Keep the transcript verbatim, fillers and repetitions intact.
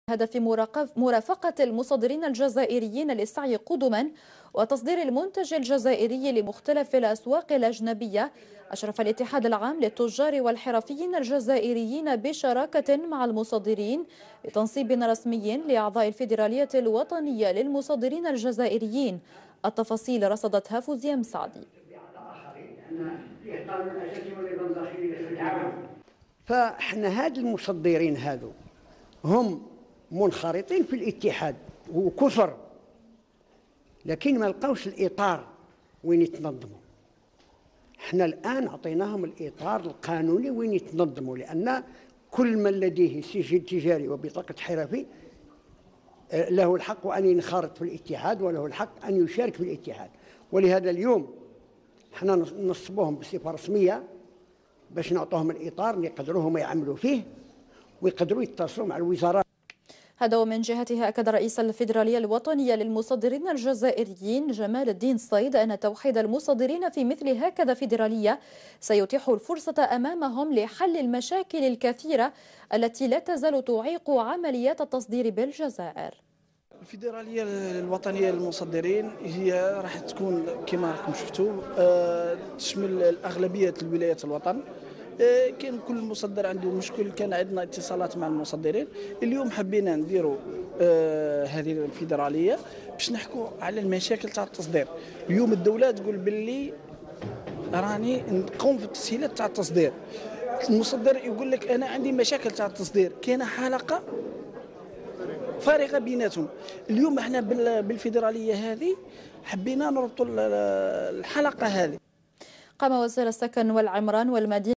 هدف مرافقة المصدرين الجزائريين للسعي قدما وتصدير المنتج الجزائري لمختلف الأسواق الأجنبية. أشرف الاتحاد العام للتجار والحرفيين الجزائريين بشراكة مع المصدرين بتنصيب رسمي لأعضاء الفيدرالية الوطنية للمصدرين الجزائريين. التفاصيل رصدتها فوزية مسعدي. فاحنا هاد المصدرين هادو هم منخرطين في الاتحاد وكثر، لكن ما لقاوش الاطار وين يتنظموا. احنا الان اعطيناهم الاطار القانوني وين يتنظموا، لان كل من لديه سجل تجاري وبطاقه حرفي له الحق ان ينخرط في الاتحاد وله الحق ان يشارك في الاتحاد. ولهذا اليوم احنا نصبوهم بصفه رسميه باش نعطوهم الاطار اللي يقدروا هما يعملوا فيه ويقدروا يتصلوا مع الوزارات. هذا ومن جهته أكد رئيس الفيدرالية الوطنية للمصدرين الجزائريين جمال الدين صيد أن توحيد المصدرين في مثل هكذا فيدرالية سيتيح الفرصة أمامهم لحل المشاكل الكثيرة التي لا تزال تعيق عمليات التصدير بالجزائر. الفيدرالية الوطنية للمصدرين هي راح تكون كما راكم شفتوا تشمل الأغلبية الولايات الوطن. كان كل مصدر عنده مشكل، كان عندنا اتصالات مع المصدرين. اليوم حبينا نديروا آه هذه الفيدراليه باش نحكوا على المشاكل تاع التصدير. اليوم الدوله تقول باللي راني نقوم في التسهيلات تاع التصدير، المصدر يقول لك انا عندي مشاكل تاع التصدير، كاينه حلقه فارغه بيناتهم. اليوم احنا بالفيدراليه هذه حبينا نربطوا الحلقه هذه. قام وزير السكن والعمران والمدينة